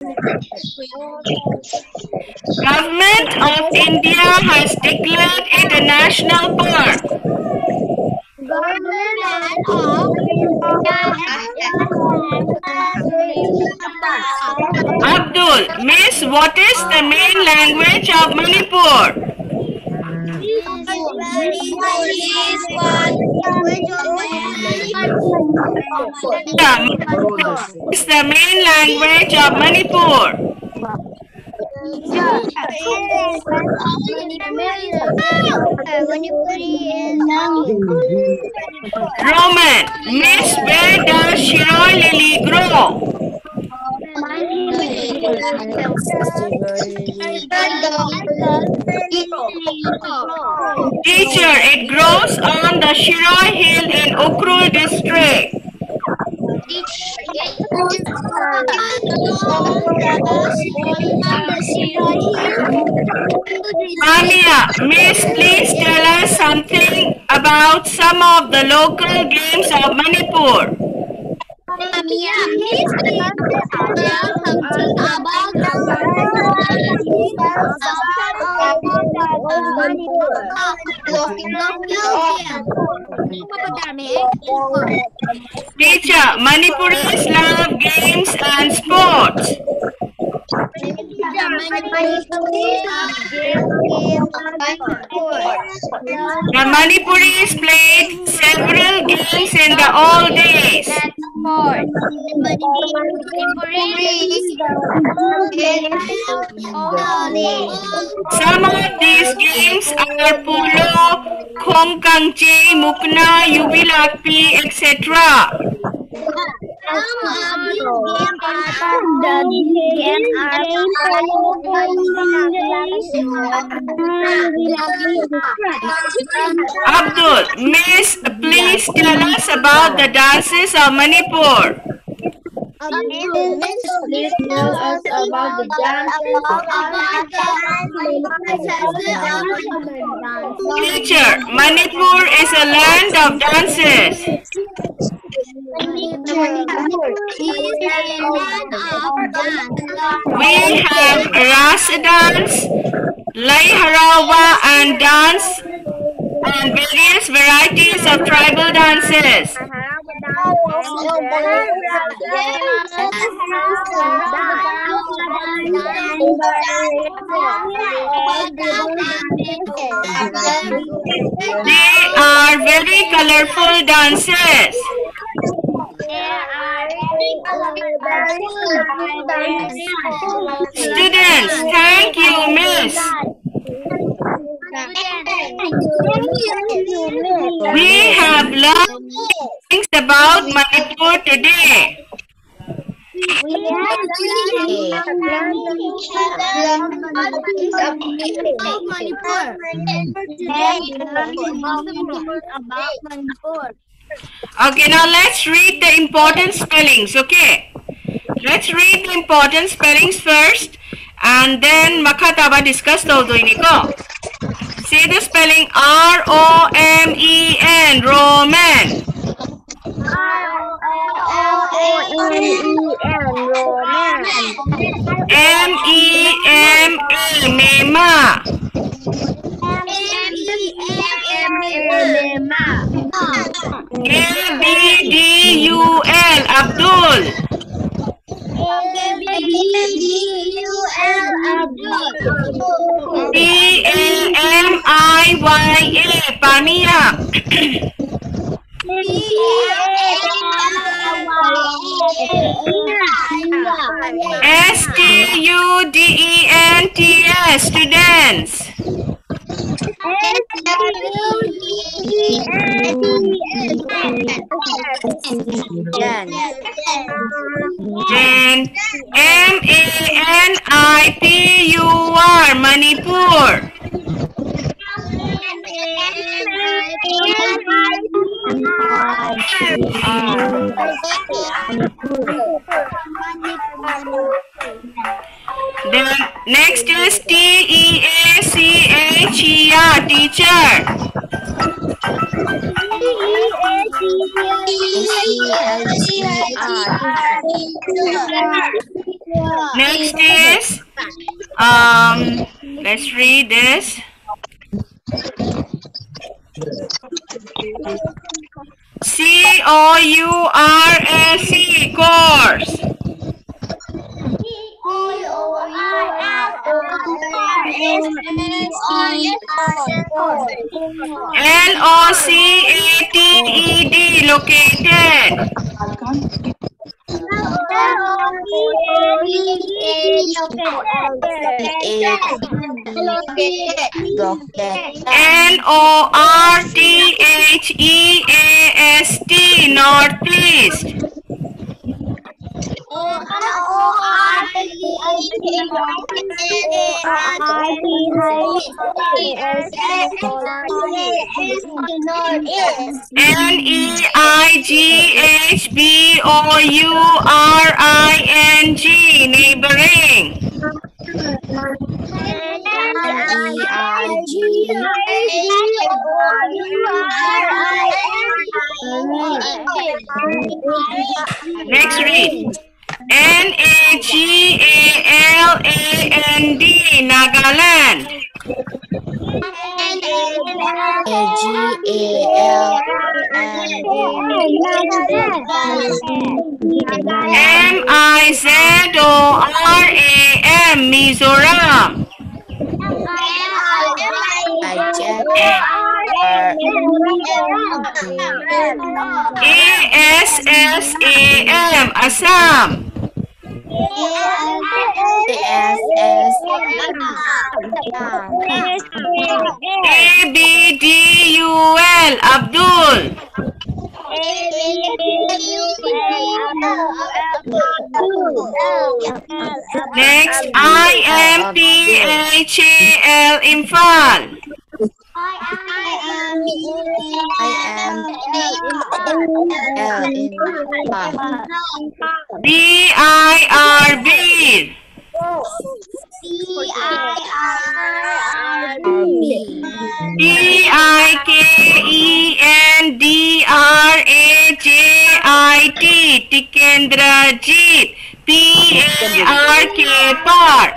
Government of India has declared it a national park. Abdul, Miss, what is the main language of Manipur? Yeah, what is the main language of Manipur? Roman, Miss, where does Shiroi lily grow? Teacher, it grows on the Shiroi hill in Ukrul district. Amia, Miss, please tell us something about some of the local games of Manipur. Teacher, Manipuris love games and sports. The Manipuris played several games in the old days. Some of these games are polo, khongkangche, mukna, yubilakpi, etc. Abdul, Miss, please tell us about the dances of Manipur. Please tell us about the Teacher, Manipur is a land of dances. We have Rasa dance, Lai Harawa and dance, and various varieties of tribal dances. They are very colorful dances. Students, thank you, Miss. We have learned things about Manipur today. Okay, now let's read the important spellings, okay? Let's read the important spellings first and then makataba discuss those. Say the spelling R-O-M-E-N, Roman. M-E-M-A, Mema. A-B-D-U-L, Abdul. P-A-M-I-Y-A, Pamia. S-T-U-D-E-N-T-S, students. Then M-A-N-I-P-U-R, Manipur. Then next is T-E-A-C-H-E-R, teacher. Next is let's read this. C-O-U-R-S-E, course. L-O-C-A-T-E-D, located. N-O-R-T-H-E-A-S-T, northeast. N-E-I-G-H-B-O-U-R-I-N-G, neighboring. Next read. N-A-G-A-L-A-N-D, Nagaland. M-I-Z-O-R-A-M, Mizoram. A-S-S-A-M, Assam. A-B-D-U-L, Abdul. Next, I-M-P-H-A-L, Imphal. B-I-R-B. T-I-K-E-N-D-R-A-J-I-T, Tikendrajit. P-A-R-K, Park.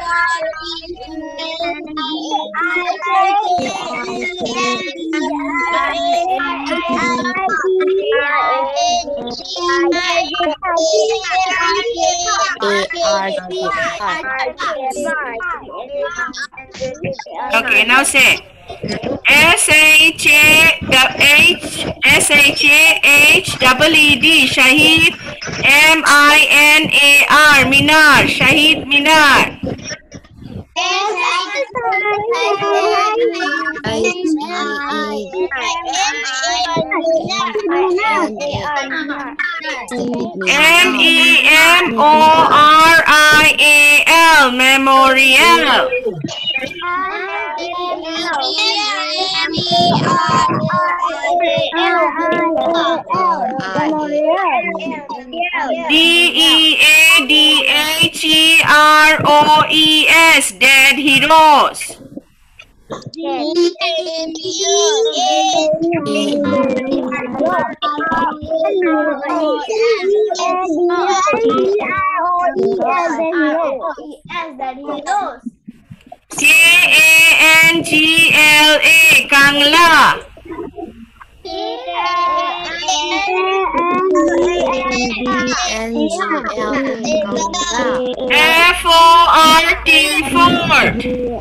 Okay, now say S-H-A-H-E-E-D, Shahid. M-I-N-A-R, Minar, Shahid Minar. M-E-M-O-R-I-A-L, Memorial. D-E-A-D-H-E-R-O-E-S, Dead Heroes. K-A-N-G-L-A, Kangla. F-O-R-T, Fort.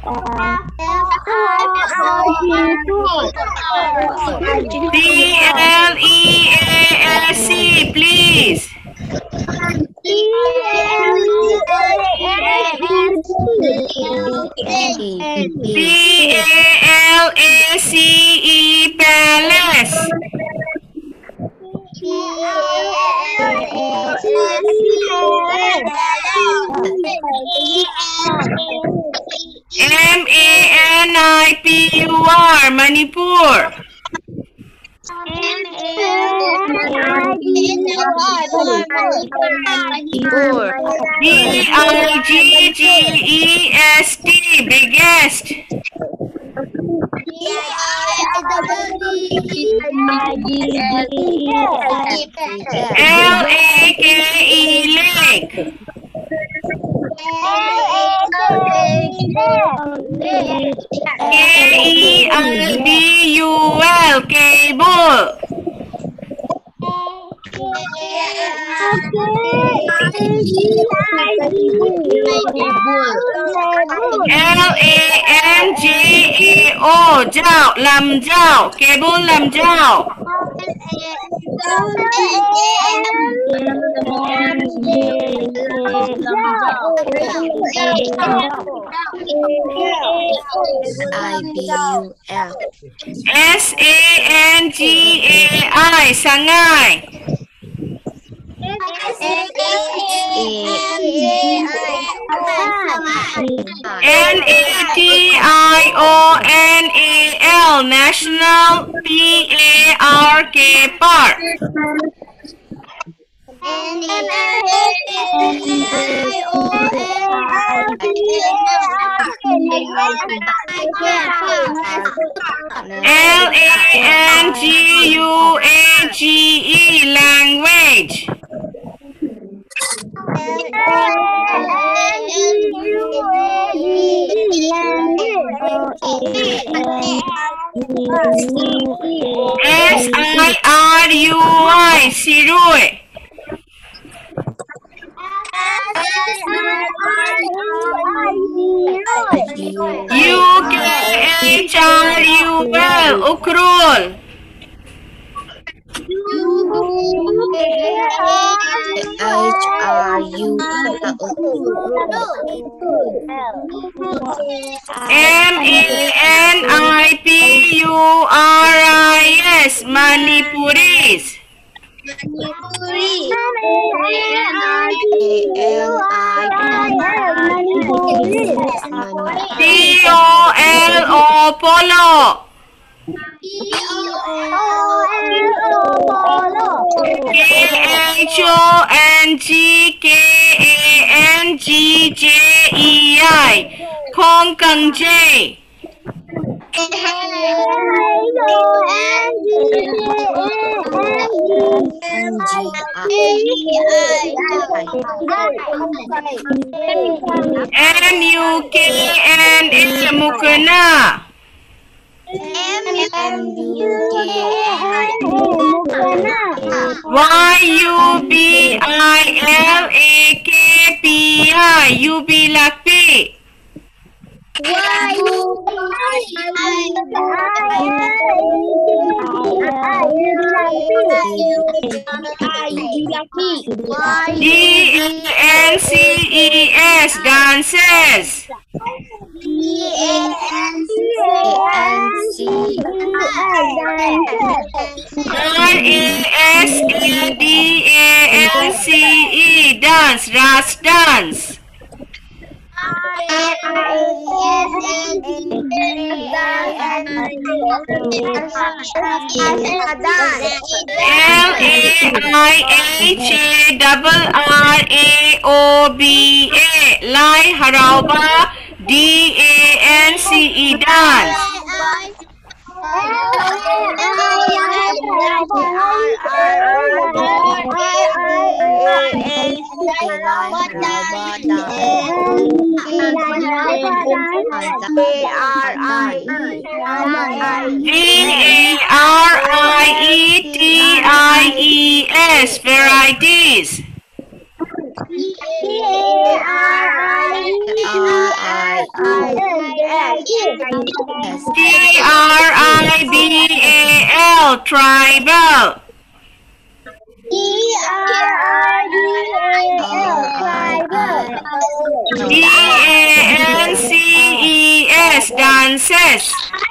P-L-E-A-S-C, please. P-A-L-A-C-E, Palace. M-A-N-I-P-U-R, Manipur. B-I-G-G-E-S-T, biggest. L-A-K-E, lake. K-E-A-B-U-L, cable. L-A-M-G-A-O, dao, làm dao, cable làm dao. I-B-U-L. S-A-N-G-A-I, sangai. N-A-T-I-O-N-A-L, National P-A-R-K, park. L-A-N-G-U-A-G-E, language. S-I-R-U-I, sirui. U-K-H-R-U-L, ukrul. M-A-N-I-P-U-R-I-S, Manipuris. P-O-L-O, polo. K-H-O-N-G-K-A-N-G-J-E-I, Khong Kang J. M-U-K-N-A, Mukna. Y-U-B-I-L-A-K-P-I, Yubilakpi. D-A-N-C-E-S, dances. R-A-S-A-D-A-N-C-E, dance, ras dance. L-A-I-H-A-R-R-A-O-B-A, Lai Harauba, D-A-N-C-E, dance. V-A-R-I-E-T-I-E-S, varieties. T-R-I-B-A-L, tribal. D-A-N-C-E-S, dances.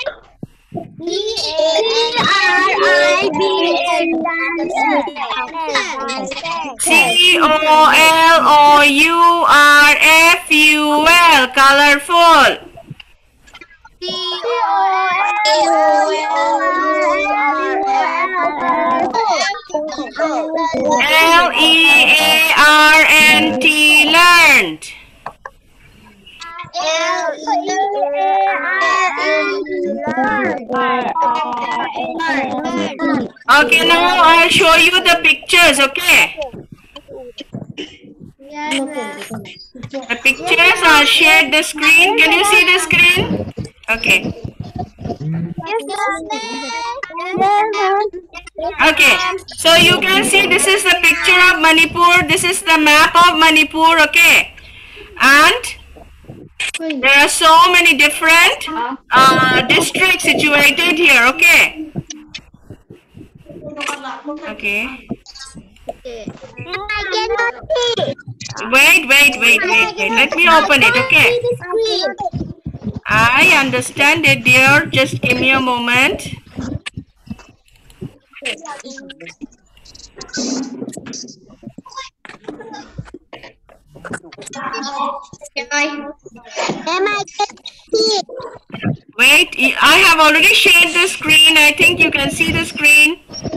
C-O-L-O-U-R-F-U-L, colorful. L-E-A-R-N-T, learned. Okay, now I'll show you the pictures, okay? The pictures are shared the screen. Can you see the screen? Okay. Okay. So you can see this is the picture of Manipur. This is the map of Manipur. Okay. And there are so many different districts situated here. Okay. Okay. Wait. Let me open it. Okay. I understand it, dear. Just give me a moment. Wait, I have already shared the screen. I think you can see the screen.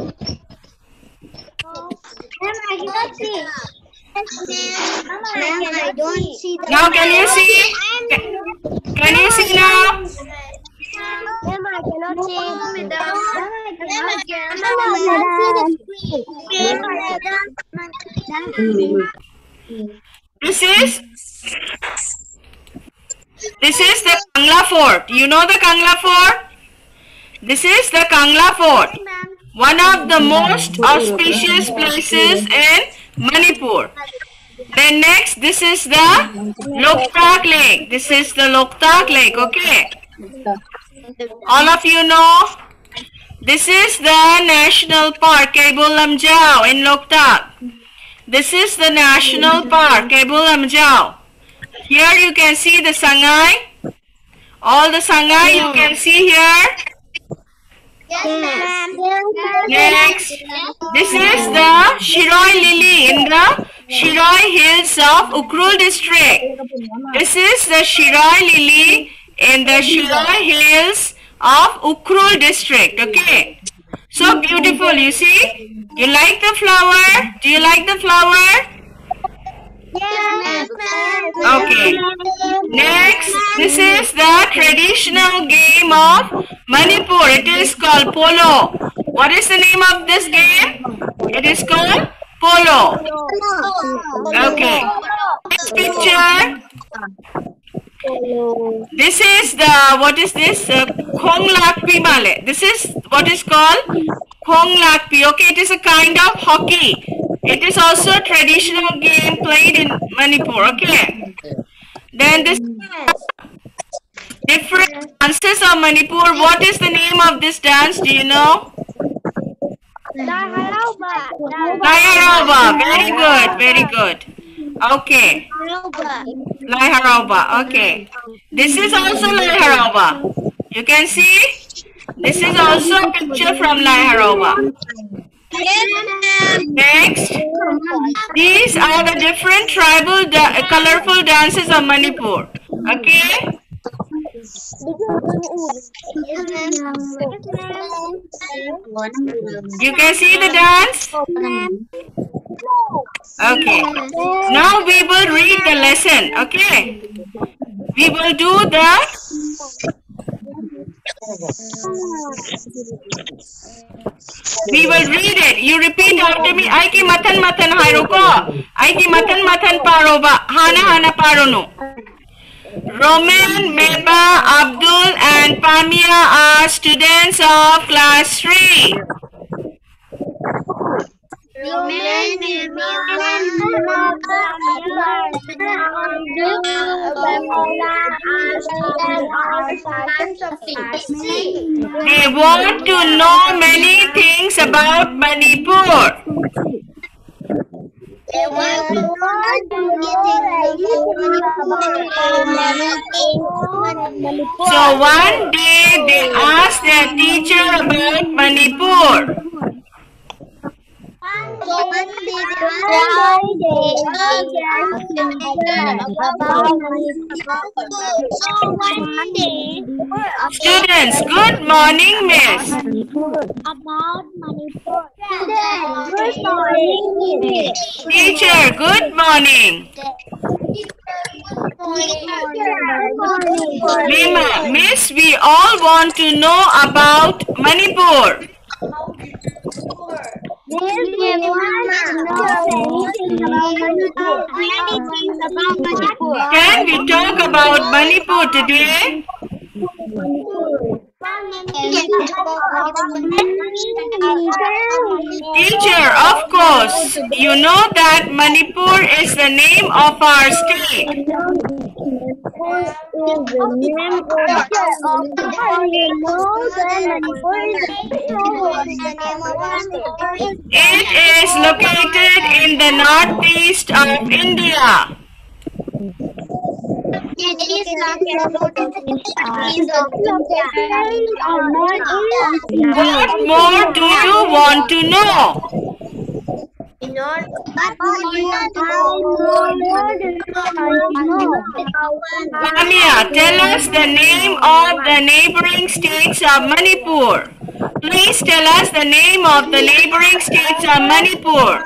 I don't see the Now can you see? Can you see now? I cannot see This is the Kangla Fort. You know the Kangla Fort? This is the Kangla Fort. One of the most auspicious places in Manipur. Then next, this is the Loktak Lake. This is the Loktak Lake, okay? All of you know, this is the National Park, Kaibul Lamjao in Loktak. This is the National Park, Kaibul Lamjao. Here you can see the Sangai. All the Sangai you can see here. Next, this is the Shiroi Lily in the Shiroi Hills of Ukrul district. This is the Shiroi Lily in the Shiroi Hills of Ukrul district. Okay. So beautiful, you see? You like the flower? Do you like the flower? Okay. Next, this is the traditional game of Manipur. It is called polo. What is the name of this game? It is called polo. Okay. Next picture. This is the, what is this? Khong Lakpi Male. This is what is called Khong Lakpi. Okay, it is a kind of hockey. It is also a traditional game played in Manipur. Okay. Then this different dances of Manipur. What is the name of this dance? Do you know? Laharauba. Very good. Very good. Okay. Laharauba. Okay. This is also Laharauba. You can see. This is also a picture from Laharauba. Next, these are the different tribal colorful dances of Manipur. Okay. You can see the dance? Okay. Now we will read the lesson. Okay. We will do the we will read it. You repeat after me. Aiki matan matan haruko. Aiki matan matan paroba. Hana hana parono. Roman, Meba, Abdul and Pamia are students of class 3. They want to know many things about Manipur. So one day they asked their teacher about Manipur. Students, good morning, miss. Teacher, good morning. Mima, miss, we all want to know about Manipur. Can we talk about Manipur today? Teacher, of course, you know that Manipur is the name of our state. It is located in the northeast of India. What more do you want to know? Lamia, tell us the name of the neighboring states of Manipur. Please tell us the name of the neighboring states of Manipur.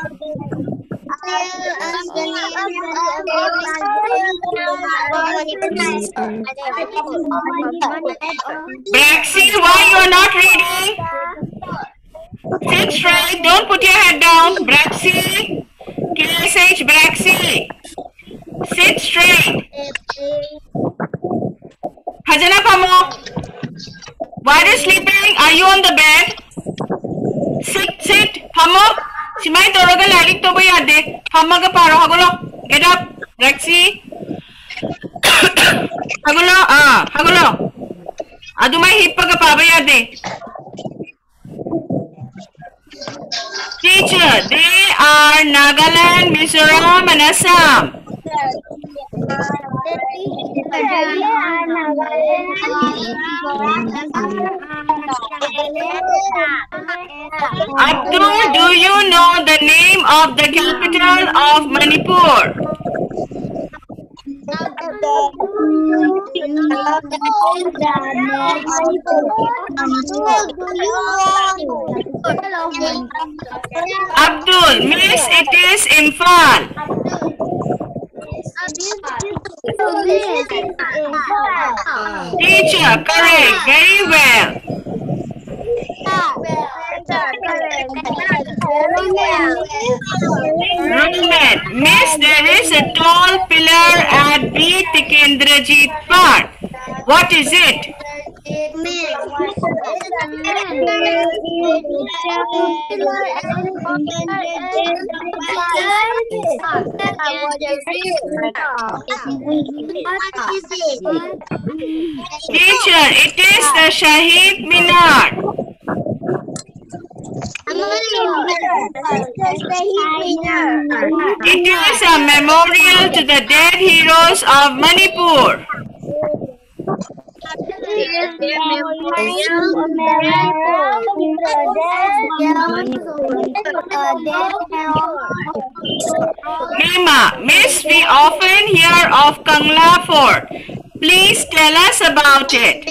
Braxy, why you are not reading? Sit straight, don't put your head down. Braxy, KSH, Braxy. Sit straight. Hajana Pamo, why are you sleeping? Are you on the bed? Sit, Pamo. Simai Toroga Larik Tobo Yade. Pamaga Paro Hagolo. Get up, Braxy. Hagolo. Adumai Hippaga Paba Yade. Teacher, they are Nagaland, Mizoram and Assam. Abdul, do you know the name of the capital of Manipur? Abdul, miss, it is Imphal. Teacher, correct, very well. Roman, miss, there is a tall pillar at B. Tikendrajit Park. What is it? Teacher, it is the Shahid Minar. It is a memorial to the dead heroes of Manipur. Nima, miss, we often hear of Kangla Fort. Please tell us about it.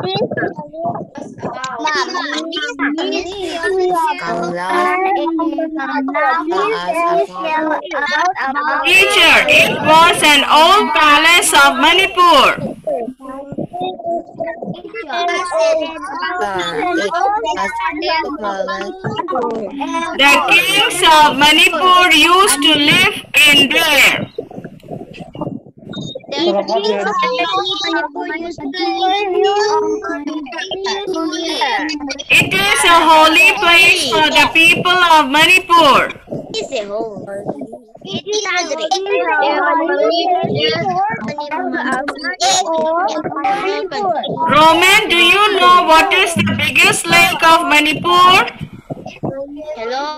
Teacher, it was an old palace of Manipur. The kings of Manipur used to live in there. It is a holy place for the people of Manipur. Roman, do you know what is the biggest lake of Manipur? Hello.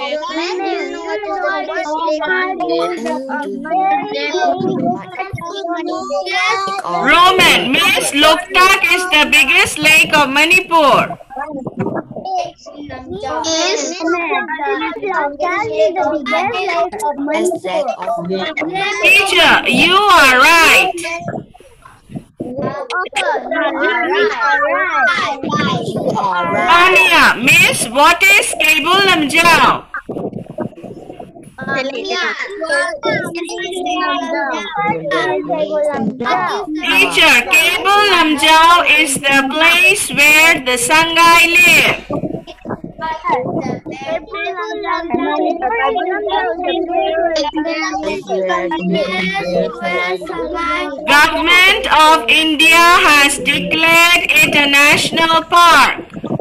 Roman, Miss, Loktak is the biggest lake of Manipur. Teacher, you are right. Ania, Miss, what is Kabul Lamjao? Teacher, Kabul Lamjao is the place where the Sangai live. Government of India has declared it a national park.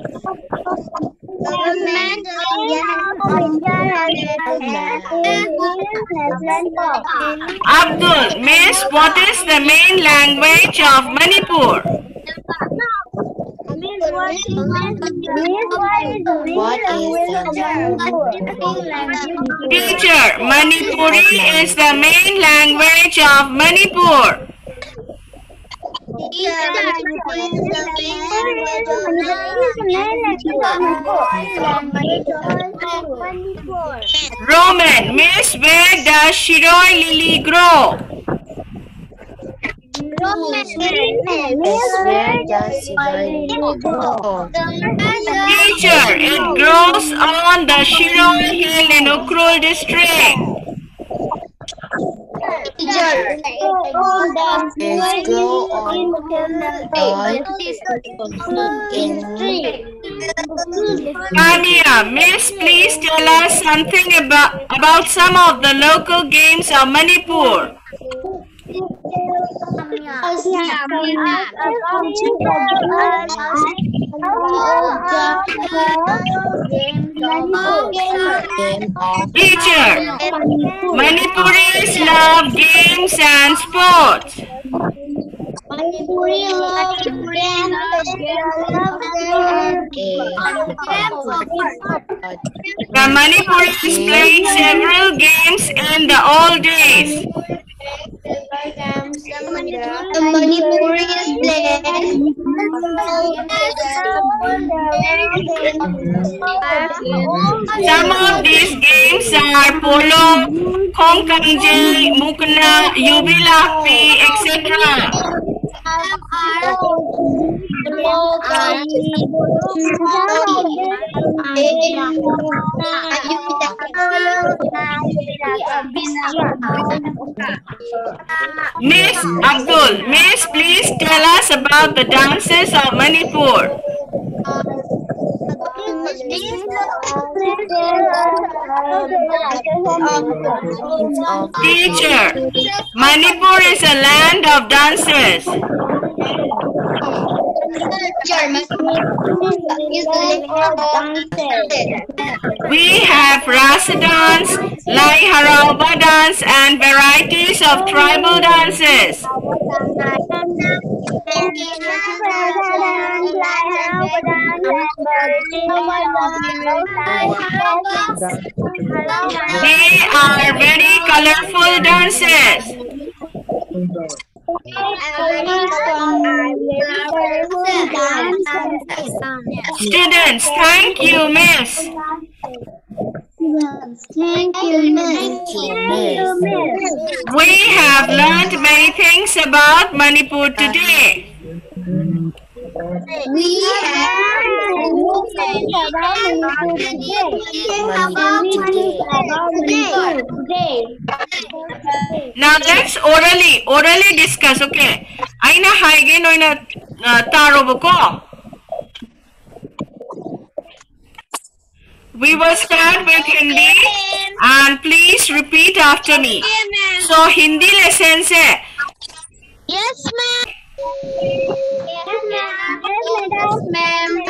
Abdul, Miss, what is the main language of Manipur? Teacher, Manipuri is the main language of Manipur. Roman, Miss, where does Shiroi lily grow? Teacher, it grows on the Shiroi hill in Ukhrul district. Tania, Miss, please tell us something about some of the local games of Manipur. Teacher, Manipuris love games and sports. The Manipuris played several games in the old days. Some of these games are polo, khongkangje, mukna, yubilakpi, etc. Miss Abdul, Miss, please tell us about the dances of Manipur. Teacher, Manipur is a land of dances. We have Rasa dance, Lai Harauba dance and varieties of tribal dances. They are very colorful dances. Students, thank you, Miss. Thank you, Miss. We have learned many things about Manipur today. We have about today. Now let's orally discuss, okay? Aina haige noina taroboko. We will start with Hindi and please repeat after me. So Hindi lesson se. Yes, ma'am. Yes, ma'am.